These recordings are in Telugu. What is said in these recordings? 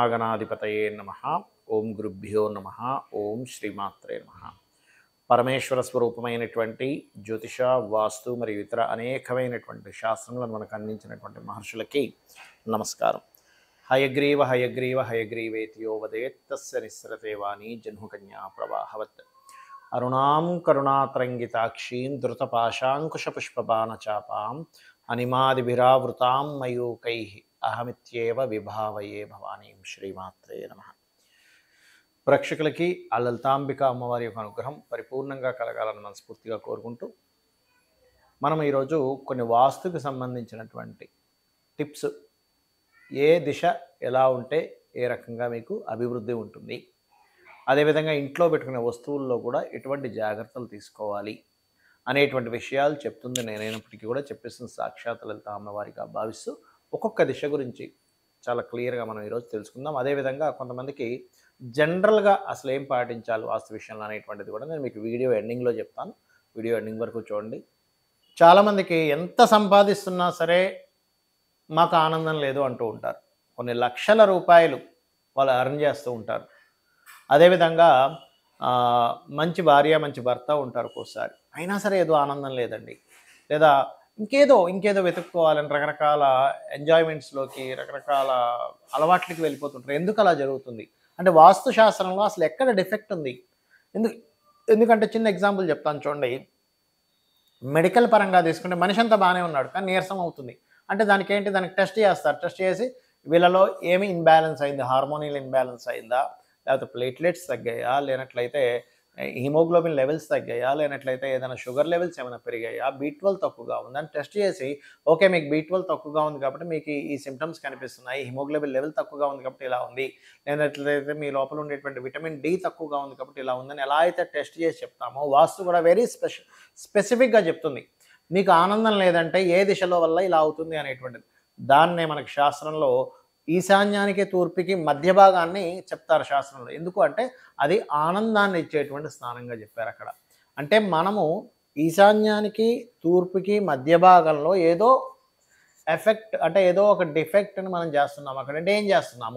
శ్రీమహాగణాధిపతయే నమః. ఓం గురుభ్యో నమః. ఓం శ్రీమాత్రే నమః. పరమేశ్వర స్వరూపమైనటువంటి జ్యోతిష, వాస్తు మరియు ఇతర అనేకమైనటువంటి శాస్త్రములను మనకు అందించినటువంటి మహర్షులకి నమస్కారం. హయగ్రీవ హయగ్రీవ హయగ్రీవేతియో వదేత్ తస్య నిస్సరతే వాణి జన్మకన్యా ప్రవాహవత్. అరుణాం కరుణాతరంగితాక్షీం ధృతపాశాంకుశపుష్పబాణచాపాం అనిమాదిభిరావృతాం మయూకైః అహమిత్యేవ విభావయే భవానీం. శ్రీమాత్రే నమః. ప్రేక్షకులకి ఆ లలితాంబిక అమ్మవారి యొక్క అనుగ్రహం పరిపూర్ణంగా కలగాలని మనస్ఫూర్తిగా కోరుకుంటూ మనం ఈరోజు కొన్ని వాస్తుకు సంబంధించినటువంటి టిప్స్, ఏ దిశ ఎలా ఉంటే ఏ రకంగా మీకు అభివృద్ధి ఉంటుంది, అదేవిధంగా ఇంట్లో పెట్టుకునే వస్తువుల్లో కూడా ఎటువంటి జాగ్రత్తలు తీసుకోవాలి అనేటువంటి విషయాలు చెప్తుంది నేనైనప్పటికీ కూడా చెప్పేసిన సాక్షాత్ లలిత అమ్మవారిగా భావిస్తూ ఒక్కొక్క దిశ గురించి చాలా క్లియర్గా మనం ఈరోజు తెలుసుకుందాం. అదేవిధంగా కొంతమందికి జనరల్గా అసలు ఏం పాటించాలి వాస్తు విషయంలో అనేటువంటిది కూడా నేను మీకు వీడియో ఎండింగ్లో చెప్తాను. వీడియో ఎండింగ్ వరకు చూడండి. చాలామందికి ఎంత సంపాదిస్తున్నా సరే మాకు ఆనందం లేదు అంటూ ఉంటారు. కొన్ని లక్షల రూపాయలు వాళ్ళు ఎర్న్ చేస్తూ ఉంటారు. అదేవిధంగా మంచి భార్య మంచి భర్త ఉంటారు ఒక్కోసారి, అయినా సరే ఏదో ఆనందం లేదండి, లేదా ఇంకేదో వెతుక్కోవాలని రకరకాల ఎంజాయ్మెంట్స్లోకి రకరకాల అలవాట్లకి వెళ్ళిపోతుంటారు. ఎందుకు అలా జరుగుతుంది అంటే వాస్తు శాస్త్రంలో అసలు ఎక్కడ డిఫెక్ట్ ఉంది? ఎందుకంటే చిన్న ఎగ్జాంపుల్ చెప్తాను చూడండి. మెడికల్ పరంగా తీసుకుంటే మనిషి అంతా బాగానే ఉన్నాడు కానీ నీరసం అవుతుంది అంటే దానికి టెస్ట్ చేస్తారు. టెస్ట్ చేసి వీళ్ళలో ఏమి ఇన్బ్యాలెన్స్ అయింది, హార్మోనియల్ ఇన్బ్యాలెన్స్ అయిందా, లేకపోతే ప్లేట్లెట్స్ తగ్గాయా, లేనట్లయితే హిమోగ్లోబిన్ లెవెల్స్ తగ్గాయా, లేనట్లయితే ఏదైనా షుగర్ లెవెల్స్ ఏమైనా పెరిగాయా, B12 తక్కువగా ఉందని టెస్ట్ చేసి ఓకే మీకు B12 తక్కువగా ఉంది కాబట్టి మీకు ఈ సిమ్టమ్స్ కనిపిస్తున్నాయి, హిమోగ్లోబిన్ లెవెల్ తక్కువగా ఉంది కాబట్టి ఇలా ఉంది, లేనట్లయితే మీ లోపల ఉండేటువంటి విటమిన్ D తక్కువగా ఉంది కాబట్టి ఇలా ఉందని ఎలా అయితే టెస్ట్ చేసి చెప్తామో వాస్తు కూడా వెరీ స్పెసిఫిక్గా చెప్తుంది. మీకు ఆనందం లేదంటే ఏ దిశలో వల్ల ఇలా అవుతుంది అనేటువంటిది. దాన్నే మనకి శాస్త్రంలో ఈశాన్యానికి తూర్పుకి మధ్య భాగాన్ని చెప్తారు శాస్త్రంలో. ఎందుకు అంటే అది ఆనందాన్ని ఇచ్చేటువంటి స్థానంగా చెప్పారు అక్కడ. అంటే మనము ఈశాన్యానికి తూర్పుకి మధ్య భాగంలో ఏదో ఎఫెక్ట్ అంటే ఏదో ఒక డిఫెక్ట్ని మనం చేస్తున్నాము. అక్కడ అంటే ఏం చేస్తున్నాము,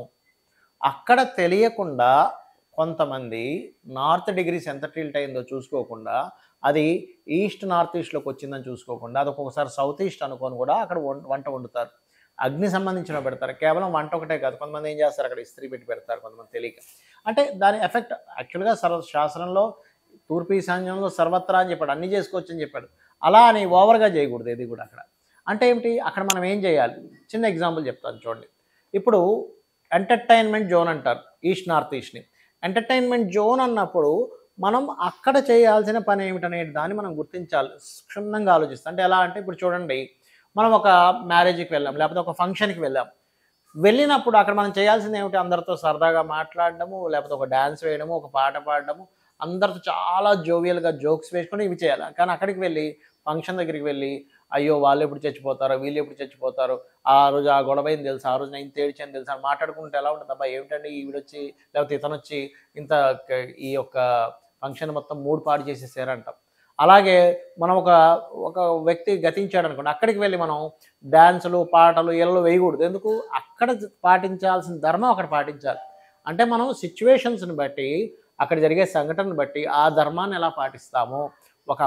అక్కడ తెలియకుండా కొంతమంది నార్త్ డిగ్రీస్ ఎంత టిల్ట్ అయిందో చూసుకోకుండా, అది ఈస్ట్ నార్త్ ఈస్ట్లోకి వచ్చిందని చూసుకోకుండా, అది ఒక్కొక్కసారి సౌత్ ఈస్ట్ అనుకొని కూడా అక్కడ వంట వండుతారు. అగ్ని సంబంధించిన పెడతారు. కేవలం వంట ఒకటే కాదు, కొంతమంది ఏం చేస్తారు అక్కడ ఇస్త్రీ పెట్టి పెడతారు, కొంతమంది తెలియక. అంటే దాని ఎఫెక్ట్ యాక్చువల్గా శాస్త్రంలో తూర్పు ఈశాన్యంలో సర్వత్రా అని చెప్పాడు, అన్నీ చేసుకోవచ్చు అని చెప్పాడు. అలా అని ఓవర్గా చేయకూడదు ఏది కూడా అక్కడ. అంటే ఏమిటి, అక్కడ మనం ఏం చేయాలి? చిన్న ఎగ్జాంపుల్ చెప్తాను చూడండి. ఇప్పుడు ఎంటర్టైన్మెంట్ జోన్ అంటారు ఈస్ట్ నార్త్ ఈస్ట్ని. ఎంటర్టైన్మెంట్ జోన్ అన్నప్పుడు మనం అక్కడ చేయాల్సిన పని ఏమిటనేది దాన్ని మనం గుర్తించాలి, క్షుణ్ణంగా ఆలోచిస్తాం. అంటే ఎలా అంటే ఇప్పుడు చూడండి, మనం ఒక మ్యారేజ్కి వెళ్ళాం, లేకపోతే ఒక ఫంక్షన్కి వెళ్ళినప్పుడు అక్కడ మనం చేయాల్సింది ఏమిటి, అందరితో సరదాగా మాట్లాడడము, లేకపోతే ఒక డ్యాన్స్ వేయడము, ఒక పాట పాడడము, అందరితో చాలా జోవియల్గా జోక్స్ వేసుకొని ఇవి చేయాలి. కానీ అక్కడికి వెళ్ళి ఫంక్షన్ దగ్గరికి వెళ్ళి అయ్యో వాళ్ళు ఎప్పుడు చచ్చిపోతారో, వీళ్ళు ఎప్పుడు చచ్చిపోతారో, ఆ రోజు ఆ గొడవైంది తెలుసా, ఆ రోజు నేను ఇంత ఏడ్చాను తెలుసా అని మాట్లాడుకుంటే ఎలా ఉంటుంది? అబ్బా ఏమిటండి ఈవిడొచ్చి లేకపోతే ఇతనొచ్చి ఇంత ఈ యొక్క ఫంక్షన్ మొత్తం మూడు పాడు చేసేసారంటాం. అలాగే మనం ఒక వ్యక్తి గతించాడు అనుకోండి, అక్కడికి వెళ్ళి మనం డ్యాన్సులు పాటలు ఇళ్ళు వేయకూడదు. ఎందుకు? అక్కడ పాటించాల్సిన ధర్మం అక్కడ పాటించాలి. అంటే మనం సిచ్యువేషన్స్ని బట్టి, అక్కడ జరిగే సంఘటనను బట్టి ఆ ధర్మాన్ని ఎలా పాటిస్తామో, ఒక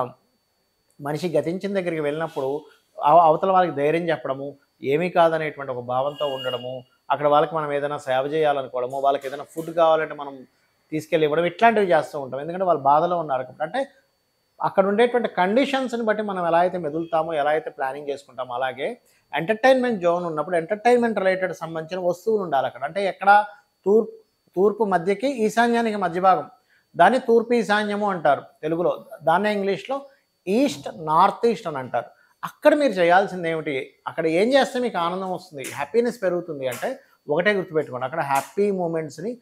మనిషి గతించిన దగ్గరికి వెళ్ళినప్పుడు అవతల వాళ్ళకి ధైర్యం చెప్పడము, ఏమీ కాదనేటువంటి ఒక భావంతో ఉండడము, అక్కడ వాళ్ళకి మనం ఏదైనా సేవ చేయాలనుకోవడము, వాళ్ళకి ఏదైనా ఫుడ్ కావాలంటే మనం తీసుకెళ్ళి ఇవ్వడం, ఇట్లాంటివి చేస్తూ ఉంటాం. ఎందుకంటే వాళ్ళు బాధలో ఉన్నారు కాబట్టి. అంటే అక్కడ ఉండేటువంటి కండిషన్స్ని బట్టి మనం ఎలా అయితే మెదులుతామో, ఎలా అయితే ప్లానింగ్ చేసుకుంటామో, అలాగే ఎంటర్టైన్మెంట్ జోన్ ఉన్నప్పుడు ఎంటర్టైన్మెంట్ రిలేటెడ్ సంబంధించిన వస్తువులు ఉండాలి అక్కడ. అంటే ఎక్కడ తూర్పు మధ్యకి ఈశాన్యానికి మధ్య భాగం, దాన్ని తూర్పు ఈశాన్యము అంటారు తెలుగులో, దాన్నే ఇంగ్లీష్లో ఈస్ట్ నార్త్ ఈస్ట్ అని అంటారు. అక్కడ మీరు చేయాల్సింది ఏమిటి, అక్కడ ఏం చేస్తే మీకు ఆనందం వస్తుంది, హ్యాపీనెస్ పెరుగుతుంది అంటే ఒకటే గుర్తుపెట్టుకోండి, అక్కడ హ్యాపీ మూమెంట్స్ని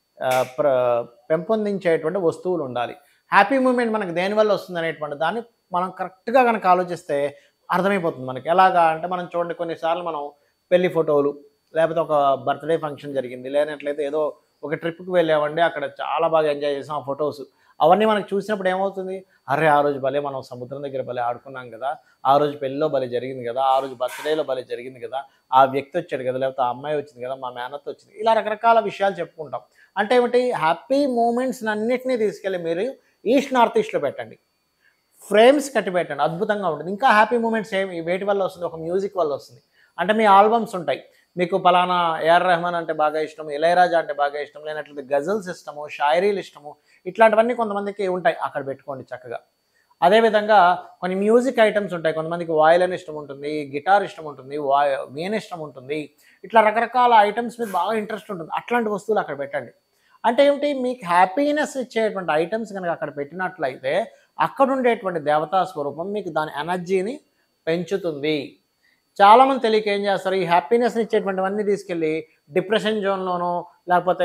పెంపొందించేటువంటి వస్తువులు ఉండాలి. హ్యాపీ మూమెంట్ మనకు దేనివల్ల వస్తుంది అనేటువంటి దాన్ని మనం కరెక్ట్గా కనుక ఆలోచిస్తే అర్థమైపోతుంది మనకి. ఎలాగా అంటే మనం చూడండి, కొన్నిసార్లు మనం పెళ్లి ఫోటోలు, లేకపోతే ఒక బర్త్డే ఫంక్షన్ జరిగింది, లేనట్లయితే ఏదో ఒక ట్రిప్కి వెళ్ళామండి, అక్కడ చాలా బాగా ఎంజాయ్ చేసాం, ఆ అవన్నీ మనకు చూసినప్పుడు ఏమవుతుంది, అరే ఆ రోజు భలే మనం సముద్రం దగ్గర భలే ఆడుకున్నాం కదా, ఆ రోజు పెళ్ళిలో భలే జరిగింది కదా, ఆ రోజు బర్త్డేలో భలే జరిగింది కదా, ఆ వ్యక్తి వచ్చాడు కదా, లేకపోతే ఆ అమ్మాయి వచ్చింది కదా, మా మేనత్త వచ్చింది, ఇలా రకరకాల విషయాలు చెప్పుకుంటాం. అంటే ఏమిటి, హ్యాపీ మూమెంట్స్ అన్నిటినీ తీసుకెళ్ళి మీరు ఈస్ట్ నార్త్ ఈస్ట్లో పెట్టండి, ఫ్రేమ్స్ కట్టి పెట్టండి, అద్భుతంగా ఉంటుంది. ఇంకా హ్యాపీ మూమెంట్స్ ఏమి వేటి వల్ల వస్తుంది, ఒక మ్యూజిక్ వల్ల వస్తుంది. అంటే మీ ఆల్బమ్స్ ఉంటాయి, మీకు పలానా ఏఆర్ రెహమాన్ అంటే బాగా ఇష్టం, ఇళయరాజా అంటే బాగా ఇష్టం, లేనట్లయితే గజల్స్ ఇష్టము, షాయరీలు ఇష్టము, ఇట్లాంటివన్నీ కొంతమందికి ఉంటాయి, అక్కడ పెట్టుకోండి చక్కగా. అదేవిధంగా కొన్ని మ్యూజిక్ ఐటమ్స్ ఉంటాయి, కొంతమందికి వాయలిన్ ఇష్టం ఉంటుంది, గిటార్ ఇష్టం ఉంటుంది, వీణ ఇష్టం ఉంటుంది, ఇట్లా రకరకాల ఐటమ్స్ మీద బాగా ఇంట్రెస్ట్ ఉంటుంది, అట్లాంటి వస్తువులు అక్కడ పెట్టండి. అంటే ఏమిటి, మీకు హ్యాపీనెస్ ఇచ్చేటువంటి ఐటమ్స్ కనుక అక్కడ పెట్టినట్లయితే అక్కడ ఉండేటువంటి దేవతా స్వరూపం మీకు దాని ఎనర్జీని పెంచుతుంది. చాలామంది తెలియక ఏం చేస్తారు, ఈ హ్యాపీనెస్ని ఇచ్చేటువంటివన్నీ తీసుకెళ్ళి డిప్రెషన్ జోన్లోనో లేకపోతే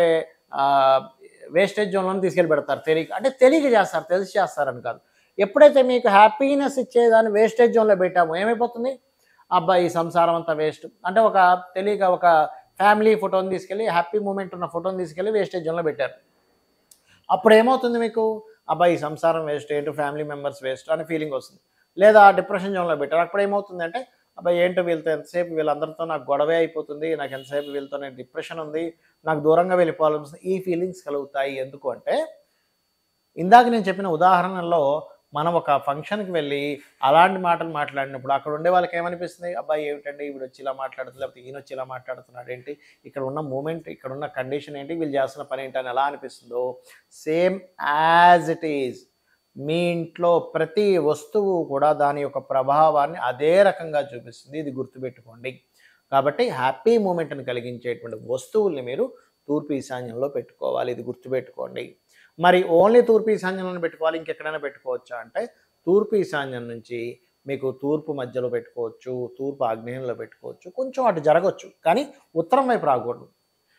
వేస్టేజ్ జోన్లోనూ తీసుకెళ్ళి పెడతారు తెలియక. అంటే తెలియక చేస్తారు, తెలిసి చేస్తారని కాదు. ఎప్పుడైతే మీకు హ్యాపీనెస్ ఇచ్చేదాన్ని వేస్టేజ్ జోన్లో పెట్టామో ఏమైపోతుంది, అబ్బాయి ఈ సంసారం అంతా వేస్ట్ అంటే ఒక తెలియక ఒక ఫ్యామిలీ ఫోటోని తీసుకెళ్ళి, హ్యాపీ మూమెంట్ ఉన్న ఫోటోని తీసుకెళ్ళి వేస్టేజ్ జోన్లో పెట్టారు. అప్పుడు ఏమవుతుంది, మీకు అబ్బాయి ఈ సంసారం వేస్ట్, ఏంటో ఫ్యామిలీ మెంబర్స్ వేస్ట్ అనే ఫీలింగ్ వస్తుంది. లేదా డిప్రెషన్ జోన్లో పెట్టారు, అప్పుడు ఏమవుతుంది అంటే అబ్బాయి ఏంటో వీళ్ళతో ఎంతసేపు, వీళ్ళందరితో నాకు గొడవే అయిపోతుంది, నాకు ఎంతసేపు వీళ్ళతో నేను డిప్రెషన్ ఉంది, నాకు దూరంగా వెళ్ళిపోవాలనిపిస్తుంది, ఈ ఫీలింగ్స్ కలుగుతాయి. ఎందుకు అంటే ఇందాక నేను చెప్పిన ఉదాహరణలో మనం ఒక ఫంక్షన్కి వెళ్ళి అలాంటి మాటలు మాట్లాడినప్పుడు అక్కడ ఉండే వాళ్ళకి ఏమనిపిస్తుంది, అబ్బాయి ఏమిటండి వీడు వచ్చి ఇలా మాట్లాడుతుంది, లేకపోతే ఈయన వచ్చి ఇలా మాట్లాడుతున్నాడు ఏంటి, ఇక్కడ ఉన్న మూమెంట్, ఇక్కడ ఉన్న కండిషన్ ఏంటి, వీళ్ళు చేస్తున్న పని ఏంటి అని ఎలా అనిపిస్తుందో సేమ్ యాజ్ ఇట్ ఈజ్ మీ ఇంట్లో ప్రతి వస్తువు కూడా దాని యొక్క ప్రభావాన్ని అదే రకంగా చూపిస్తుంది. ఇది గుర్తుపెట్టుకోండి. కాబట్టి హ్యాపీ మూమెంట్ని కలిగించేటువంటి వస్తువుల్ని మీరు తూర్పు ఈశాన్యంలో పెట్టుకోవాలి, ఇది గుర్తుపెట్టుకోండి. మరి ఓన్లీ తూర్పు ఈశాన్యంలో పెట్టుకోవాలి, ఇంకెక్కడైనా పెట్టుకోవచ్చా అంటే తూర్పు ఈశాన్యం నుంచి మీకు తూర్పు మధ్యలో పెట్టుకోవచ్చు, తూర్పు ఆగ్నేయంలో పెట్టుకోవచ్చు, కొంచెం అటు జరగవచ్చు, కానీ ఉత్తరం వైపు రాకూడదు.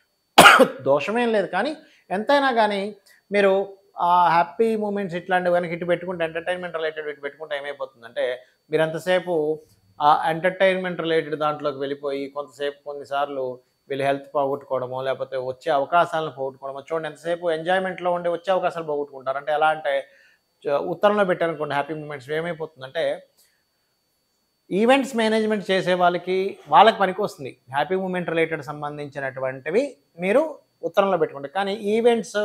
దోషమేం లేదు, కానీ ఎంతైనా కానీ మీరు హ్యాపీ మూమెంట్స్ ఇట్లాంటివి కనుక ఇటు పెట్టుకుంటే ఎంటర్టైన్మెంట్ రిలేటెడ్ ఇటు పెట్టుకుంటే ఏమైపోతుందంటే మీరు ఎంతసేపు ఆ ఎంటర్టైన్మెంట్ రిలేటెడ్ దాంట్లోకి వెళ్ళిపోయి కొన్నిసార్లు వీళ్ళు హెల్త్ పోగొట్టుకోవడమో లేకపోతే వచ్చే అవకాశాలను పోగొట్టుకోవడమో. చూడండి ఎంతసేపు ఎంజాయ్మెంట్లో ఉండి వచ్చే అవకాశాలు పోగొట్టుకుంటారు. అంటే ఎలా అంటే ఉత్తరంలో పెట్టారనుకోండి హ్యాపీ మూమెంట్స్, ఏమైపోతుందంటే ఈవెంట్స్ మేనేజ్మెంట్ చేసే వాళ్ళకి పనికి వస్తుంది హ్యాపీ మూమెంట్ రిలేటెడ్ సంబంధించినటువంటివి మీరు ఉత్తరంలో పెట్టుకుంటారు. కానీ ఈవెంట్స్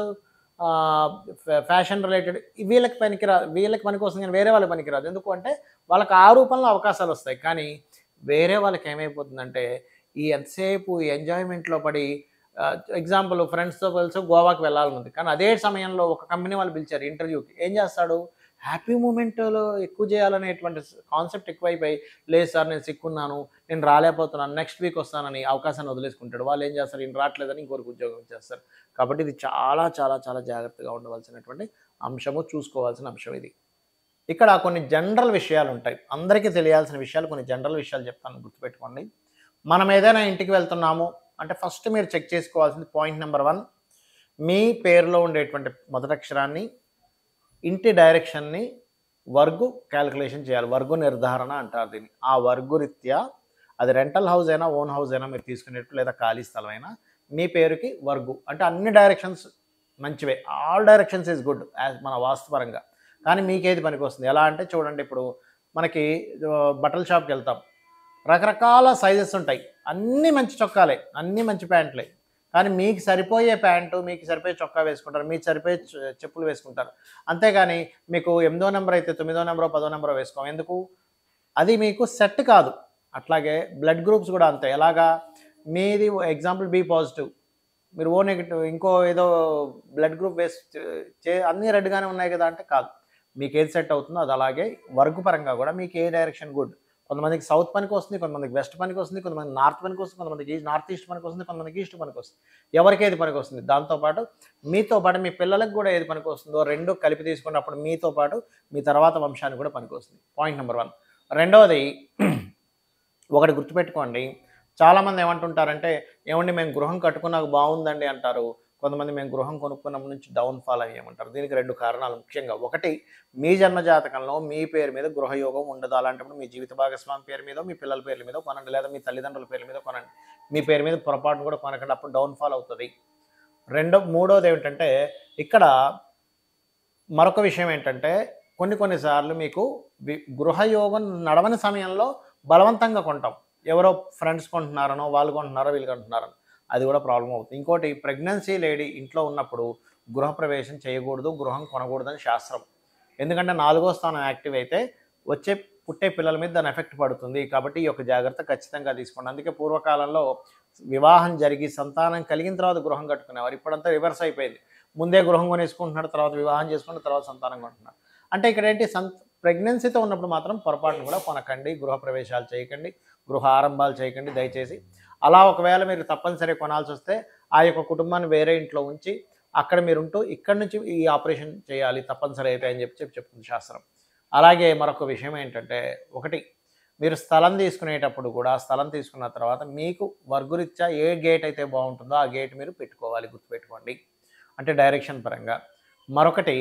ఫ్యాషన్ రిలేటెడ్ వీళ్ళకి పనికి వస్తుంది, కానీ వేరే వాళ్ళకి పనికిరాదు. ఎందుకు అంటే వాళ్ళకి ఆ రూపంలో అవకాశాలు వస్తాయి, కానీ వేరే వాళ్ళకి ఏమైపోతుందంటే ఈ ఎంతసేపు ఈ ఎంజాయ్మెంట్లో పడి ఎగ్జాంపుల్ ఫ్రెండ్స్తో కలిసి గోవాకి వెళ్ళాలని ఉంది, కానీ అదే సమయంలో ఒక కంపెనీ వాళ్ళు పిలిచారు ఇంటర్వ్యూకి, ఏం చేస్తాడు హ్యాపీ మూమెంట్లో ఎక్కువ చేయాలనేటువంటి కాన్సెప్ట్ ఎక్కువైపోయి, లేదు సార్ నేను సిక్కున్నాను, నేను రాలేకపోతున్నాను, నెక్స్ట్ వీక్ వస్తానని అవకాశాన్ని వదిలేసుకుంటాడు. వాళ్ళు ఏం చేస్తారు, ఈయన రావట్లేదని ఇంకొకరికి ఉద్యోగం ఇచ్చేస్తారు. కాబట్టి ఇది చాలా చాలా చాలా జాగ్రత్తగా ఉండవలసినటువంటి అంశము, చూసుకోవాల్సిన అంశం ఇది. ఇక్కడ కొన్ని జనరల్ విషయాలు ఉంటాయి, అందరికీ తెలియాల్సిన విషయాలు, కొన్ని జనరల్ విషయాలు చెప్తాను, గుర్తుపెట్టుకోండి. మనం ఏదైనా ఇంటికి వెళ్తున్నాము అంటే ఫస్ట్ మీరు చెక్ చేసుకోవాల్సింది పాయింట్ నెంబర్ 1, మీ పేరులో ఉండేటువంటి మొదటి అక్షరాన్ని, ఇంటి డైరెక్షన్ని వర్గు క్యాలిక్యులేషన్ చేయాలి. వర్గు నిర్ధారణ అంటారు దీన్ని. ఆ వర్గు రీత్యా అది రెంటల్ హౌస్ అయినా ఓన్ హౌస్ అయినా మీరు తీసుకునేట్టు, లేదా ఖాళీ స్థలం అయినా మీ పేరుకి వర్గు అంటే అన్ని డైరెక్షన్స్ మంచివే, all directions is good as మన వాస్తుపరంగా. కానీ మీకేది పనికి వస్తుంది, ఎలా అంటే చూడండి, ఇప్పుడు మనకి బట్టల షాప్కి వెళ్తాం, రకరకాల సైజెస్ ఉంటాయి, అన్నీ మంచి చొక్కాలే, అన్నీ మంచి ప్యాంట్లే, కానీ మీకు సరిపోయే ప్యాంటు, మీకు సరిపోయే చొక్కా వేసుకుంటారు, మీకు సరిపోయే చెప్పులు వేసుకుంటారు. అంతేగాని మీకు 8వ నెంబర్ అయితే 9వ నెంబరో 10వ నెంబరో వేసుకోం, ఎందుకు, అది మీకు సెట్ కాదు. అట్లాగే బ్లడ్ గ్రూప్స్ కూడా అంతే. ఎలాగా, మీది ఎగ్జాంపుల్ బి పాజిటివ్, మీరు ఓ నెగిటివ్, ఇంకో ఏదో బ్లడ్ గ్రూప్ అన్నీ రెడ్గానే ఉన్నాయి కదా అంటే కాదు, మీకు ఏది సెట్ అవుతుందో అది. అలాగే వర్క్ పరంగా కూడా మీకు ఏ డైరెక్షన్ గుడ్, కొంతమందికి సౌత్ పనికి వస్తుంది, కొంతమందికి వెస్ట్ పనికి వస్తుంది, కొంతమంది నార్త్ పనికి వస్తుంది, కొంతమందికి నార్త్ ఈస్ట్ పనికి వస్తుంది, కొంతమందికి ఈస్ట్ పనికి వస్తుంది. ఎవరికి ఏది పనికి వస్తుంది, దాంతోపాటు మీతో పాటు మీ పిల్లలకు కూడా ఏది పనికి వస్తుందో రెండు కలిపి తీసుకున్నప్పుడు మీతో పాటు మీ తర్వాత వంశానికి కూడా పనికి వస్తుంది. Point number 1. రెండవది, ఒకటి గుర్తుపెట్టుకోండి, చాలామంది ఏమంటుంటారంటే ఏమండి మేము గృహం కట్టుకున్నాక బాగుందండి అంటారు, కొంతమంది మేము గృహం కొనుక్కున్న నుంచి డౌన్ఫాల్ అయ్యామంటారు. దీనికి 2 కారణాలు ముఖ్యంగా. ఒకటి, మీ జన్మజాతకంలో మీ పేరు మీద గృహయోగం ఉండదు. అలాంటప్పుడు మీ జీవిత భాగస్వామి పేరు మీద, మీ పిల్లల పేర్ల మీద కొనండి, లేదా మీ తల్లిదండ్రుల పేర్ల మీద కొనండి. మీ పేరు మీద పొరపాటును కూడా కొనకండి, అప్పుడు డౌన్ఫాల్ అవుతుంది. మూడోది ఏమిటంటే ఇక్కడ మరొక విషయం ఏంటంటే కొన్ని సార్లు మీకు గృహయోగం నడవని సమయంలో బలవంతంగా కొంటాం. ఎవరో ఫ్రెండ్స్ కొంటున్నారనో, వాళ్ళు కొంటున్నారో, వీళ్ళు కొంటున్నారనో అది కూడా ప్రాబ్లమ్ అవుతుంది. ఇంకోటి ప్రెగ్నెన్సీ లేడీ ఇంట్లో ఉన్నప్పుడు గృహప్రవేశం చేయకూడదు, గృహం కొనకూడదని శాస్త్రం. ఎందుకంటే 4వ స్థానం యాక్టివ్ అయితే పుట్టే పిల్లల మీద దాని ఎఫెక్ట్ పడుతుంది. కాబట్టి ఈ యొక్క జాగ్రత్త ఖచ్చితంగా తీసుకోండి. అందుకే పూర్వకాలంలో వివాహం జరిగి సంతానం కలిగిన తర్వాత గృహం కట్టుకునేవారు. ఇప్పుడంతా రివర్స్ అయిపోయింది. ముందే గృహం కొనేసుకుంటున్నాడు, తర్వాత వివాహం చేసుకుంటే తర్వాత సంతానం కొంటున్నాడు. అంటే ఇక్కడ ఏంటి, ప్రెగ్నెన్సీతో ఉన్నప్పుడు మాత్రం పొరపాటును కూడా కొనకండి, గృహప్రవేశాలు చేయకండి, గృహ ఆరంభాలు చేయకండి దయచేసి. అలా ఒకవేళ మీరు తప్పనిసరి కొనాల్సి వస్తే ఆ యొక్క కుటుంబాన్ని వేరే ఇంట్లో ఉంచి అక్కడ మీరుంటూ ఇక్కడి నుంచి ఈ ఆపరేషన్ చేయాలి తప్పనిసరి అయితే అని చెప్తుంది శాస్త్రం. అలాగే మరొక విషయం ఏంటంటే, ఒకటి మీరు స్థలం తీసుకునేటప్పుడు కూడా స్థలం తీసుకున్న తర్వాత మీకు వర్గురీత్యా ఏ గేట్ అయితే బాగుంటుందో ఆ గేట్ మీరు పెట్టుకోవాలి, గుర్తుపెట్టుకోండి. అంటే డైరెక్షన్ పరంగా. మరొకటి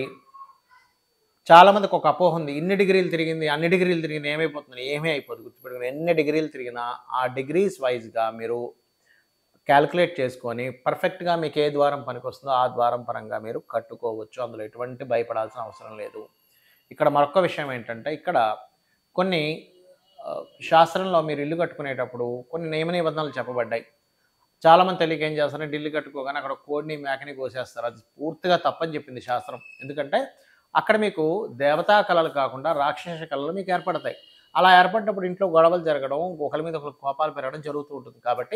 చాలామందికి ఒక అపోహ ఉంది, ఇన్ని డిగ్రీలు తిరిగింది అన్ని డిగ్రీలు తిరిగింది ఏమైపోతుంది, ఏమీ అయిపోదు గుర్తుపెట్టుకోండి. ఎన్ని డిగ్రీలు తిరిగినా ఆ డిగ్రీస్ వైజ్గా మీరు క్యాలిక్యులేట్ చేసుకొని పర్ఫెక్ట్గా మీకు ఏ ద్వారం పనికొస్తుందో ఆ ద్వారం పరంగా మీరు కట్టుకోవచ్చు. అందులో ఎటువంటి భయపడాల్సిన అవసరం లేదు. ఇక్కడ మరొక విషయం ఏంటంటే, ఇక్కడ కొన్ని శాస్త్రంలో మీరు ఇల్లు కట్టుకునేటప్పుడు కొన్ని నియమ నిబంధనలు చెప్పబడ్డాయి. చాలామంది తెలియక ఏం చేస్తారంటే ఇల్లు కట్టుకోగానే అక్కడ కోడిని మేకని కోసేస్తారు. అది పూర్తిగా తప్పని చెప్పింది శాస్త్రం. ఎందుకంటే అక్కడ మీకు దేవతా కళలు కాకుండా రాక్షస కళలు మీకు ఏర్పడతాయి. అలా ఏర్పడినప్పుడు ఇంట్లో గొడవలు జరగడం, ఒకరి మీద ఒకరు కోపాలు పెరగడం జరుగుతూ ఉంటుంది. కాబట్టి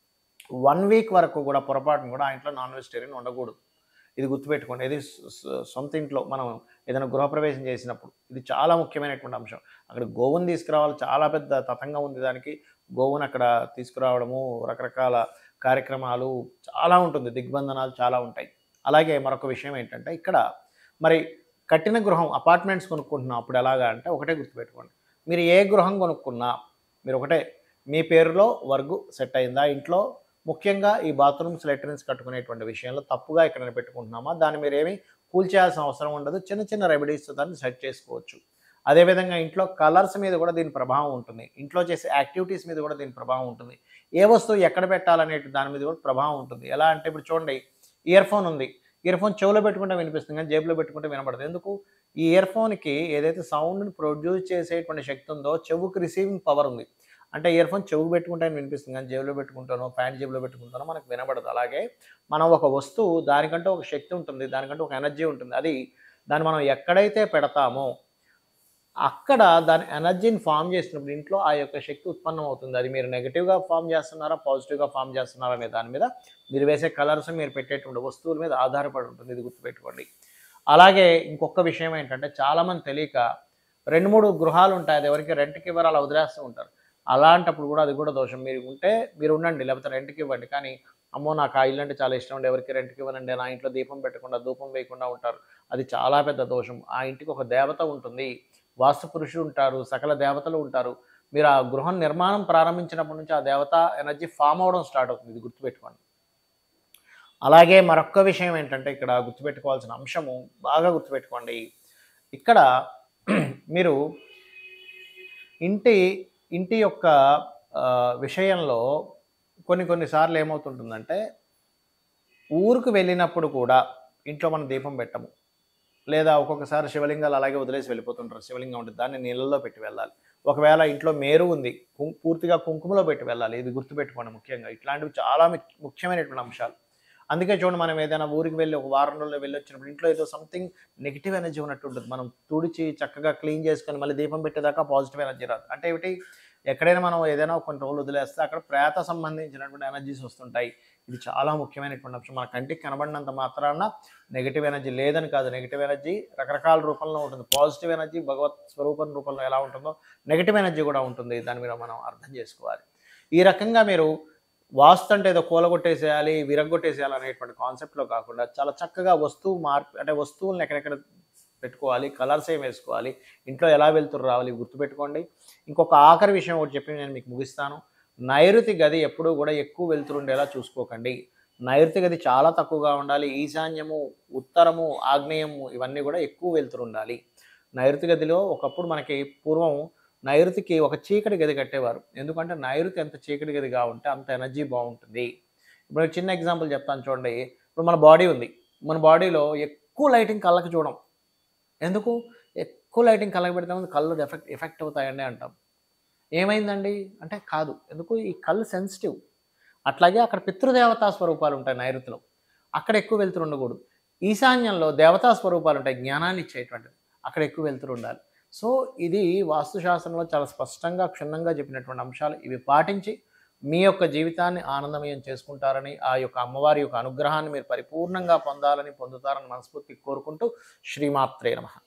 1 వీక్ వరకు కూడా పొరపాటును కూడా ఆ ఇంట్లో నాన్ వెజిటేరియన్ ఉండకూడదు. ఇది గుర్తుపెట్టుకోండి. ఇది సొంత ఇంట్లో మనం ఏదైనా గృహప్రవేశం చేసినప్పుడు ఇది చాలా ముఖ్యమైనటువంటి అంశం. అక్కడ గోవుని తీసుకురావాలి, చాలా పెద్ద తతంగం ఉంది దానికి. గోవుని అక్కడ తీసుకురావడము, రకరకాల కార్యక్రమాలు చాలా ఉంటుంది, దిగ్బంధనాలు చాలా ఉంటాయి. అలాగే మరొక విషయం ఏంటంటే, ఇక్కడ మరి కట్టిన గృహం అపార్ట్మెంట్స్ కొనుక్కుంటున్నాం అప్పుడు ఎలాగా అంటే ఒకటే గుర్తుపెట్టుకోండి. మీరు ఏ గృహం కొనుక్కున్నా మీరు ఒకటే, మీ పేరులో వర్గు సెట్ అయిందా ఇంట్లో, ముఖ్యంగా ఈ బాత్రూమ్స్ లెట్రిన్స్ కట్టుకునేటువంటి విషయంలో తప్పుగా ఎక్కడైనా పెట్టుకుంటున్నామా దాన్ని మీరేమీ కూల్చేయాల్సిన అవసరం ఉండదు. చిన్న చిన్న రెమెడీస్తో దాన్ని సెట్ చేసుకోవచ్చు. అదేవిధంగా ఇంట్లో కలర్స్ మీద కూడా దీని ప్రభావం ఉంటుంది. ఇంట్లో చేసే యాక్టివిటీస్ మీద కూడా దీని ప్రభావం ఉంటుంది. ఏ వస్తువు ఎక్కడ పెట్టాలనే దాని మీద కూడా ప్రభావం ఉంటుంది. ఎలా అంటే ఇప్పుడు చూడండి, ఇయర్ ఫోన్ ఉంది. ఇయర్ ఫోన్ చెవిలో పెట్టుకుంటే వినిపిస్తుంది కానీ జేబులో పెట్టుకుంటే వినపడదు. ఎందుకు? ఈ ఇయర్ ఫోన్కి ఏదైతే సౌండ్ని ప్రొడ్యూస్ చేసేటువంటి శక్తి ఉందో చెవుకి రిసీవింగ్ పవర్ ఉంది. అంటే ఇయర్ ఫోన్ చెవుకు పెట్టుకుంటే వినిపిస్తుంది కానీ జేబులో పెట్టుకుంటానో ప్యాంట్ జేబులో పెట్టుకుంటానో మనకు వినబడదు. అలాగే మనం ఒక వస్తువు దానికంటే ఒక శక్తి ఉంటుంది, దానికంటే ఒక ఎనర్జీ ఉంటుంది. దాన్ని మనం ఎక్కడైతే పెడతామో అక్కడ దాని ఎనర్జీని ఫామ్ చేసినప్పుడు ఇంట్లో ఆ యొక్క శక్తి ఉత్పన్నం అవుతుంది. అది మీరు నెగిటివ్గా ఫామ్ చేస్తున్నారా, పాజిటివ్గా ఫామ్ చేస్తున్నారా అనే దాని మీద, మీరు వేసే కలర్స్, మీరు పెట్టేటువంటి వస్తువుల మీద ఆధారపడి ఉంటుంది. ఇది గుర్తుపెట్టుకోండి. అలాగే ఇంకొక విషయం ఏంటంటే, చాలామంది తెలియక 2-3 గృహాలు ఉంటాయి, అది ఎవరికి రెంట్కి ఇవ్వరు, అలా వదిలేస్తూ ఉంటారు. అలాంటప్పుడు కూడా అది కూడా దోషం. మీరు ఉంటే మీరు ఉండండి, లేకపోతే రెంట్కి ఇవ్వండి. కానీ అమ్మో నాకు ఆ ఇల్లు అంటే చాలా ఇష్టం అండి, ఎవరికి రెంట్కి ఇవ్వనండి, నా ఇంట్లో దీపం పెట్టకుండా ధూపం వేయకుండా ఉంటారు, అది చాలా పెద్ద దోషం. ఆ ఇంటికి ఒక దేవత ఉంటుంది, వాస్తు పురుషుడు ఉంటారు, సకల దేవతలు ఉంటారు. మీరు ఆ గృహం నిర్మాణం ప్రారంభించినప్పటి నుంచి ఆ దేవత ఎనర్జీ ఫామ్ అవ్వడం స్టార్ట్ అవుతుంది. ఇది గుర్తుపెట్టుకోండి. అలాగే మరొక్క విషయం ఏంటంటే, ఇక్కడ గుర్తుపెట్టుకోవాల్సిన అంశము బాగా గుర్తుపెట్టుకోండి. ఇక్కడ మీరు ఇంటి యొక్క విషయంలో కొన్నిసార్లు ఏమవుతుంటుందంటే, ఊరుకు వెళ్ళినప్పుడు కూడా ఇంట్లో మనం దీపం పెట్టము, లేదా ఒక్కొక్కసారి శివలింగాలు అలాగే వదిలేసి వెళ్ళిపోతుంటారు. శివలింగం ఉంటుంది, దాన్ని నీళ్ళల్లో పెట్టి వెళ్ళాలి. ఒకవేళ ఇంట్లో మేరు ఉంది, పూర్తిగా కుంకుమలో పెట్టి వెళ్ళాలి. ఇది గుర్తుపెట్టుకోండి. ముఖ్యంగా ఇట్లాంటివి చాలా ముఖ్యమైనటువంటి అంశాలు. అందుకే చూడండి, మనం ఏదైనా ఊరికి వెళ్ళి ఒక వారం రోజుల్లో వెళ్ళి వచ్చినప్పుడు ఇంట్లో ఏదో సంథింగ్ నెగిటివ్ ఎనర్జీ ఉన్నట్టు ఉంటుంది. మనం తుడిచి చక్కగా క్లీన్ చేసుకొని మళ్ళీ దీపం పెట్టేదాకా పాజిటివ్ ఎనర్జీ రాదు. అంటే ఏమిటి, ఎక్కడైనా మనం ఏదైనా కొన్ని రోజులు వదిలేస్తే అక్కడ ప్రేత సంబంధించినటువంటి ఎనర్జీస్ వస్తుంటాయి. ఇది చాలా ముఖ్యమైనటువంటి అంశం. మన కంటికి కనబడినంత మాత్రాన నెగిటివ్ ఎనర్జీ లేదని కాదు. నెగిటివ్ ఎనర్జీ రకరకాల రూపంలో ఉంటుంది. పాజిటివ్ ఎనర్జీ భగవత్ స్వరూపం రూపంలో ఎలా ఉంటుందో నెగిటివ్ ఎనర్జీ కూడా ఉంటుంది. దాని మీద మనం అర్థం చేసుకోవాలి. ఈ రకంగా మీరు వాస్తు అంటే ఏదో కూలగొట్టేసేయాలి, విరగొట్టేసేయాలి అనేటువంటి కాన్సెప్ట్లో కాకుండా చాలా చక్కగా వస్తువులను ఎక్కడెక్కడ పెట్టుకోవాలి, కలర్స్ ఏం వేసుకోవాలి, ఇంట్లో ఎలా వెళ్తురు రావాలి గుర్తుపెట్టుకోండి. ఇంకొక ఆఖరి విషయం ఒకటి చెప్పి నేను మీకు ముగిస్తాను. నైరుతి గది ఎప్పుడూ కూడా ఎక్కువ వెళ్తురు ఉండేలా చూసుకోకండి. నైరుతి గది చాలా తక్కువగా ఉండాలి. ఈశాన్యము, ఉత్తరము, ఆగ్నేయము ఇవన్నీ కూడా ఎక్కువ వెళ్తురు ఉండాలి. నైరుతి గదిలో ఒకప్పుడు మనకి పూర్వం నైరుతికి ఒక చీకటి గది కట్టేవారు. ఎందుకంటే నైరుతి ఎంత చీకటి గదిగా ఉంటే అంత ఎనర్జీ బాగుంటుంది. ఇప్పుడు చిన్న ఎగ్జాంపుల్ చెప్తాను చూడండి. ఇప్పుడు మన బాడీ ఉంది, మన బాడీలో ఎక్కువ లైటింగ్ కళ్ళకి చూడం, ఎందుకు? ఎక్కువ లైటింగ్ కళ్ళకి పెడితే కళ్ళు ఎఫెక్ట్ అవుతాయండి అంటాం. ఏమైందండి? అంటే కాదు. ఎందుకు? ఈ కళ్ళు సెన్సిటివ్. అట్లాగే అక్కడ పితృదేవతా స్వరూపాలుంటాయి నైరుతిలో. అక్కడ ఎక్కువ వెలుతురు ఉండకూడదు. ఈశాన్యంలో దేవతా స్వరూపాలుంటాయి జ్ఞానాన్ని ఇచ్చేటువంటివి. అక్కడ ఎక్కువ వెలుతురు ఉండాలి. సో, ఇది వాస్తుశాస్త్రంలో చాలా స్పష్టంగా, క్షుణ్ణంగా చెప్పినటువంటి అంశాలు. ఇవి పాటించి మీ యొక్క జీవితాన్ని ఆనందమయం చేసుకుంటారని, ఆ యొక్క అమ్మవారి యొక్క అనుగ్రహాన్ని మీరు పరిపూర్ణంగా పొందాలని, పొందుతారని మనస్ఫూర్తిగా కోరుకుంటూ శ్రీమాత్రే నమః.